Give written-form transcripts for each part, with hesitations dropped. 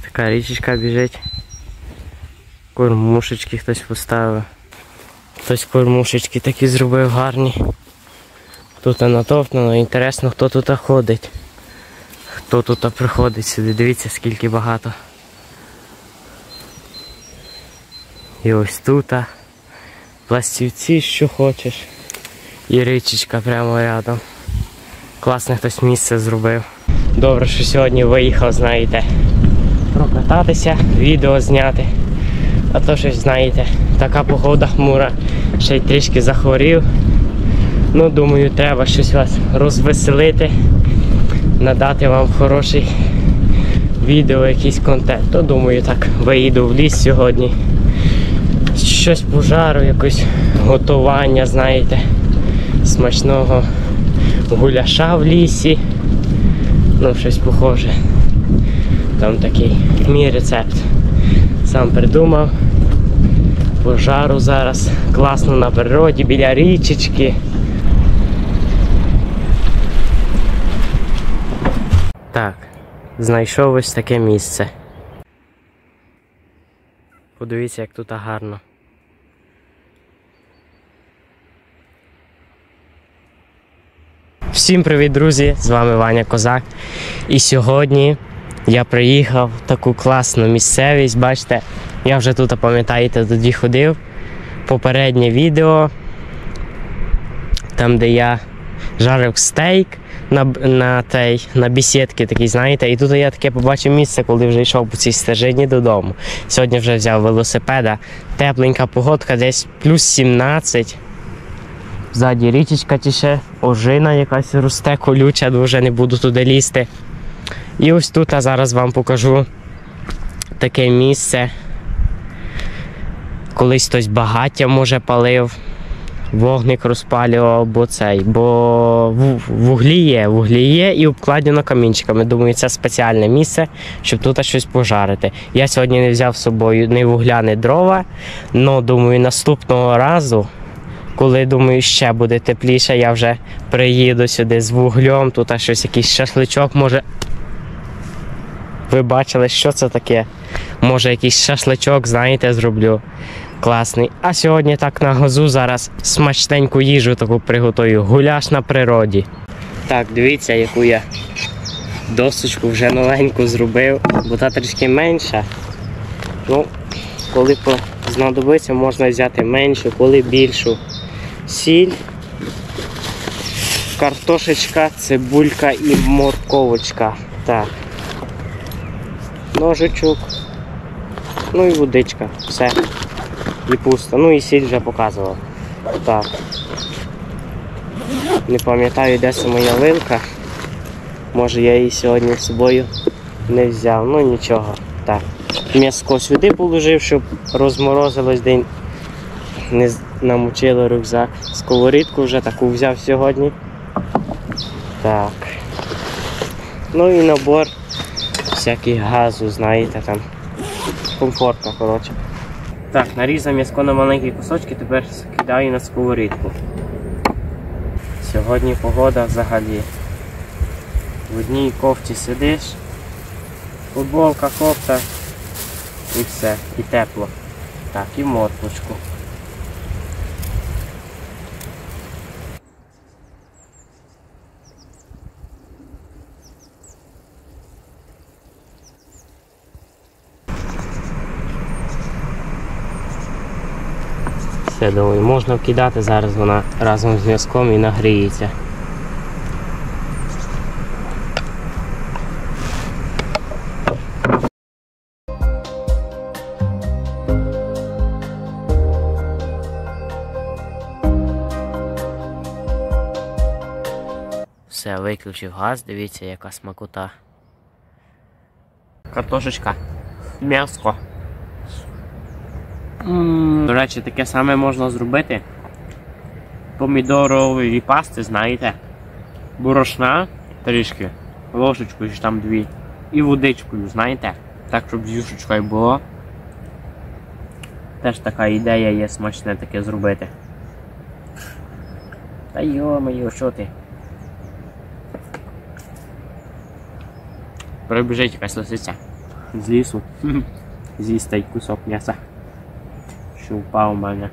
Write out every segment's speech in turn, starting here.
Така річечка біжить. Кормушечки хтось поставив. Хтось кормушечки такі зробив гарні. Тут натовпнено, інтересно, хто тут ходить. Хто тут приходить сюди, дивіться скільки багато. І ось тут пластівці, що хочеш. І річечка прямо рядом. Класне хтось місце зробив. Добре, що сьогодні виїхав, знаєте, прокататися, відео зняти. А то щось, знаєте, така погода хмура, ще й трішки захворів. Ну, думаю, треба щось вас розвеселити, надати вам хороший відео, якийсь контент. То, думаю, так, виїду в ліс сьогодні. Щось пожару, якось готування, знаєте, смачного гуляша в лісі. Ну, щось похоже. Там такий мій рецепт. Сам придумав. Пожару зараз. Класно на природі, біля річечки. Так, знайшов ось таке місце. Подивіться, як тут гарно. Всім привіт, друзі! З вами Ваня Козак. І сьогодні я приїхав в таку класну місцевість. Бачите, я вже тут, пам'ятаєте, тоді ходив. Попереднє відео, там де я жарив стейк на бесідки такий, знаєте. І тут я таке побачив місце, коли вже йшов по цій стежині додому. Сьогодні вже взяв велосипеда. Тепленька погодка, десь плюс 17. Ззаді річечка тіше, ожина якась росте колюча, вже не буду туди лізти. І ось тут я зараз вам покажу таке місце. Колись хтось багаття, може, палив, вогник розпалював, бо вуглі є і обкладено камінчиками. Думаю, це спеціальне місце, щоб тут щось пожарити. Я сьогодні не взяв з собою ні вугля, ні дрова, але, думаю, наступного разу, коли, думаю, ще буде тепліше, я вже приїду сюди з вуглем, тут щось, якийсь шашличок, може. Ви бачили, що це таке? Може, якийсь шашличок, знаєте, зроблю. Класний. А сьогодні так на газу зараз смачненьку їжу таку приготую. Гуляш на природі. Так, дивіться, яку я досочку вже новеньку зробив, бо та трішки менша. Ну, коли знадобиться, можна взяти меншу, коли більшу. Сіль, картошечка, цибулька і морковочка. Так. Ножичок, ну і водичка, все, і пусто, ну і сіль вже показував. Так, не пам'ятаю, де це моя вилка, може я її сьогодні з собою не взяв, ну нічого. Так, м'яско сюди положив, щоб розморозилось, день не намочило рюкзак. Сковорідку вже таку взяв сьогодні. Так, ну і набор всякий газу, знаєте, там комфортно, коротше. Так, нарізав м'яско на маленькі кусочки, тепер кидаю на сковорідку. Сьогодні погода взагалі. В одній кофті сидиш, футболка, кофта і все, і тепло. Так, і морквочку. Все, думаю, можна вкидати, зараз вона разом з м'язком і нагріється. Все, виключив газ, дивіться, яка смакота. Картошечка, м'яско. До речі, таке саме можна зробити. Помідорової пасти, знаєте. Борошна трішки, ложечкою ж там 2. І водичкою, знаєте. Так, щоб з юшечкою було. Теж така ідея є, смачне таке зробити. Та йо-моє, що ти? Прибіжить якась лисиця. з лісу. З'їсти кусок м'яса, що впав у мене.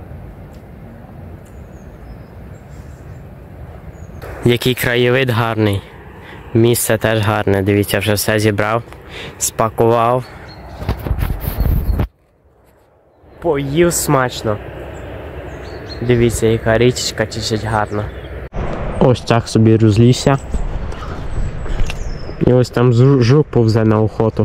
Який краєвид гарний. Місце теж гарне. Дивіться, вже все зібрав, спакував. Поїв смачно. Дивіться, яка річечка течить гарно. Ось так собі розлісся. І ось там жук повзе на охоту.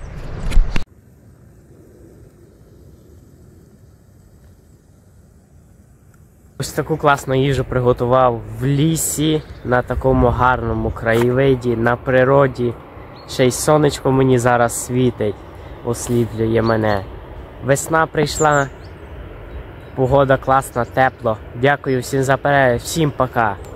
Ось таку класну їжу приготував в лісі, на такому гарному краєвиді, на природі. Ще й сонечко мені зараз світить, осліплює мене. Весна прийшла, погода класна, тепло. Дякую всім за перегляд, всім пока!